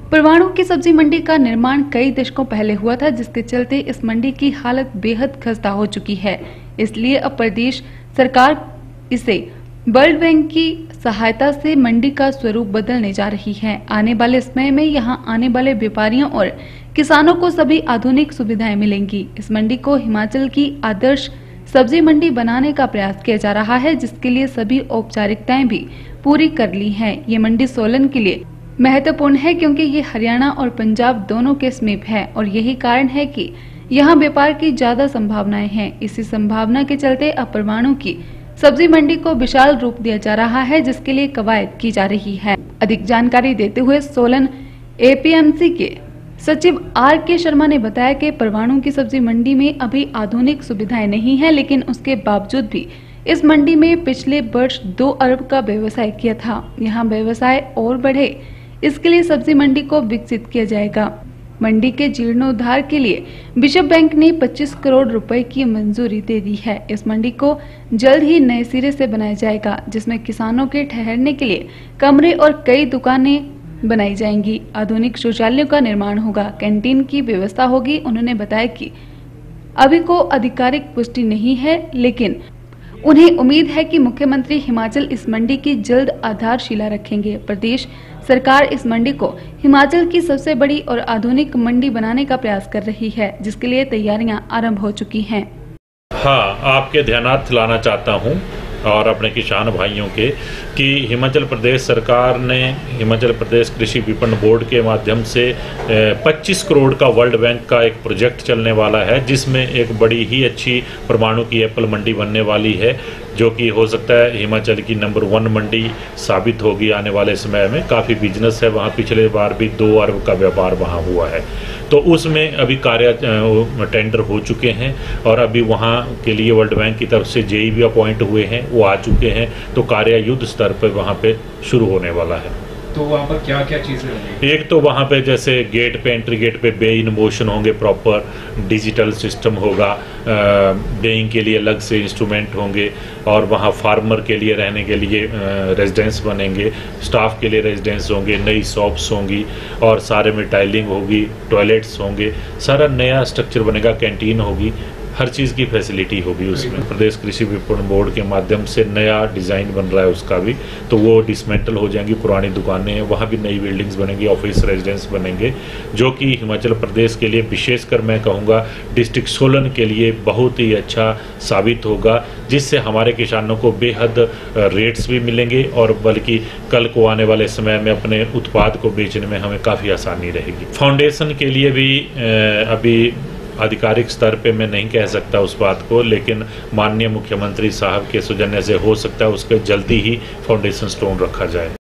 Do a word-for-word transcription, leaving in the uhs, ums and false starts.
परवाणु की सब्जी मंडी का निर्माण कई दशकों पहले हुआ था, जिसके चलते इस मंडी की हालत बेहद खस्ता हो चुकी है। इसलिए अब प्रदेश सरकार इसे वर्ल्ड बैंक की सहायता से मंडी का स्वरूप बदलने जा रही है। आने वाले समय में यहां आने वाले व्यापारियों और किसानों को सभी आधुनिक सुविधाएं मिलेंगी। इस मंडी को हिमाचल की आदर्श सब्जी मंडी बनाने का प्रयास किया जा रहा है, जिसके लिए सभी औपचारिकताएं भी पूरी कर ली हैं। ये मंडी सोलन के लिए महत्वपूर्ण है क्योंकि ये हरियाणा और पंजाब दोनों के समीप है और यही कारण है कि यहाँ व्यापार की ज्यादा संभावनाएं हैं। इसी संभावना के चलते अब परवाणु की सब्जी मंडी को विशाल रूप दिया जा रहा है, जिसके लिए कवायद की जा रही है। अधिक जानकारी देते हुए सोलन एपीएमसी के सचिव आर के शर्मा ने बताया कि परवाणु की सब्जी मंडी में अभी आधुनिक सुविधाएं नहीं है, लेकिन उसके बावजूद भी इस मंडी में पिछले वर्ष दो अरब का व्यवसाय किया था। यहाँ व्यवसाय और बढ़े, इसके लिए सब्जी मंडी को विकसित किया जाएगा। मंडी के जीर्णोद्धार के लिए विश्व बैंक ने पच्चीस करोड़ रुपए की मंजूरी दे दी है। इस मंडी को जल्द ही नए सिरे से बनाया जाएगा, जिसमें किसानों के ठहरने के लिए कमरे और कई दुकानें बनाई जाएंगी। आधुनिक शौचालयों का निर्माण होगा, कैंटीन की व्यवस्था होगी। उन्होंने बताया कि अभी को आधिकारिक पुष्टि नहीं है, लेकिन उन्हें उम्मीद है कि मुख्यमंत्री हिमाचल इस मंडी की जल्द आधारशिला रखेंगे। प्रदेश सरकार इस मंडी को हिमाचल की सबसे बड़ी और आधुनिक मंडी बनाने का प्रयास कर रही है, जिसके लिए तैयारियां आरंभ हो चुकी हैं। हाँ, आपके ध्यानार्थ लाना चाहता हूँ और अपने किसान भाइयों के कि हिमाचल प्रदेश सरकार ने हिमाचल प्रदेश कृषि विपणन बोर्ड के माध्यम से पच्चीस करोड़ का वर्ल्ड बैंक का एक प्रोजेक्ट चलने वाला है, जिसमें एक बड़ी ही अच्छी परवाणु की एप्पल मंडी बनने वाली है, जो कि हो सकता है हिमाचल की नंबर वन मंडी साबित होगी आने वाले समय में। काफ़ी बिजनेस है वहाँ, पिछले बार भी दो अरब का व्यापार वहाँ हुआ है। तो उसमें अभी कार्य टेंडर हो चुके हैं और अभी वहाँ के लिए वर्ल्ड बैंक की तरफ से जेई भी अपॉइंट हुए हैं, वो आ चुके हैं। तो कार्य युद्ध स्तर पर वहाँ पे शुरू होने वाला है। तो वहाँ पर क्या क्या चीज़ें होंगी? एक तो वहाँ पे जैसे गेट पे एंट्री गेट पे बे इन मोशन होंगे, प्रॉपर डिजिटल सिस्टम होगा, बेइंग के लिए अलग से इंस्ट्रूमेंट होंगे और वहाँ फार्मर के लिए रहने के लिए रेजिडेंस बनेंगे, स्टाफ के लिए रेजिडेंस होंगे, नई शॉप्स होंगी और सारे में टाइलिंग होगी, टॉयलेट्स होंगे, सारा नया स्ट्रक्चर बनेगा, कैंटीन होगी, हर चीज़ की फैसिलिटी होगी उसमें। प्रदेश कृषि विपणन बोर्ड के माध्यम से नया डिज़ाइन बन रहा है उसका भी, तो वो डिसमेंटल हो जाएंगी, पुरानी दुकानें हैं, वहाँ भी नई बिल्डिंग्स बनेंगी, ऑफिस रेजिडेंस बनेंगे, जो कि हिमाचल प्रदेश के लिए विशेषकर मैं कहूँगा डिस्ट्रिक्ट सोलन के लिए बहुत ही अच्छा साबित होगा, जिससे हमारे किसानों को बेहद रेट्स भी मिलेंगे और बल्कि कल को आने वाले समय में अपने उत्पाद को बेचने में हमें काफ़ी आसानी रहेगी। फाउंडेशन के लिए भी अभी आधिकारिक स्तर पे मैं नहीं कह सकता उस बात को, लेकिन माननीय मुख्यमंत्री साहब के सौजन्य से हो सकता है उसके जल्दी ही फाउंडेशन स्टोन रखा जाए।